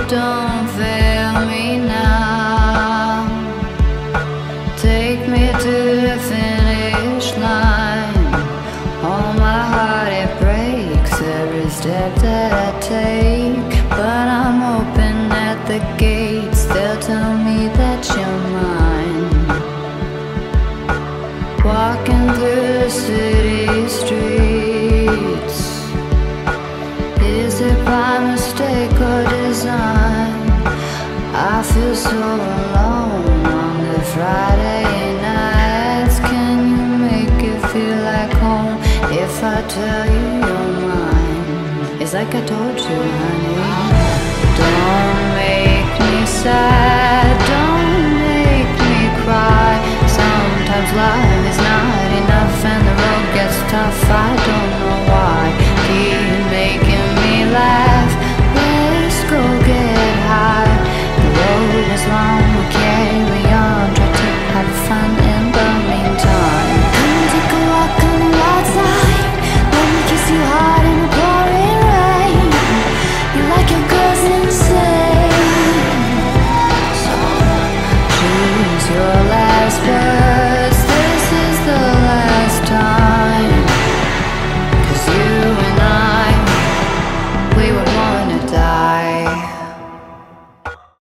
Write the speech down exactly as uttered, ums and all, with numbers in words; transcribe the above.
don't fail me now. Take me to the finish line. All my heart, it breaks every step that I take. But I'm open at the gates, they'll tell me that you're mine. Walking through the city streets, is it by mistake or design? I feel so alone on the Friday nights. Can you make it feel like home if I tell you you're mine? It's like I told you, honey. Don't make me sad.